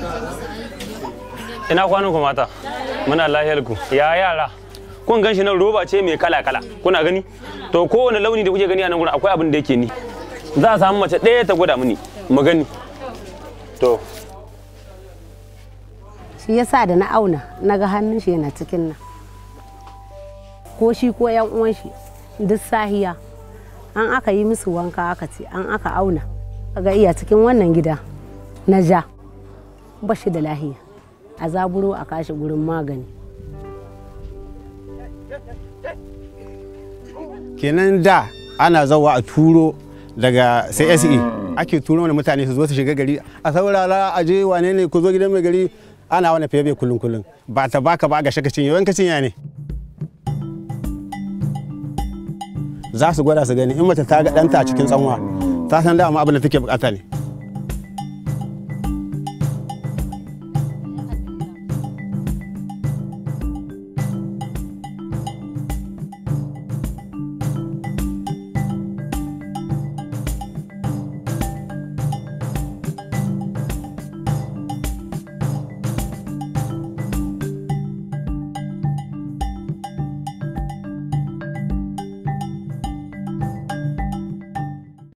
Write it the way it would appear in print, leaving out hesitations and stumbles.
Ina kwanan ku mata? Muna lahiyar ku. Ya yara? Kun gan shi nan roba ce mai kala-kala. Kuna gani? To kowane launi da kuke gani a nan gurin akwai abin da yake ni. Za a samu mace ɗaya ta gwada mini. Mu gani. To. Shi yasa da na auna na ga hannun shi yana cikin nan. Ko shi ko yan uwan shi duk sahiya an aka yi musu wanka aka ce an aka auna kaga iya cikin wannan gida na ja ba shi da lahiya a zaburo a kashi gurin magani. Kenan da ana zawa a turo daga CSE ake turo wani mutane su zo su shiga gari a saurara a je wane ne ku zo gidan mai gari ana wani febe kullun ba ta baka ba ga shakacin yawan kacin ya ne za su gwada su gani in mace ta ga ɗanta a cikin tsanwa ta san dama abin da take bukata ne.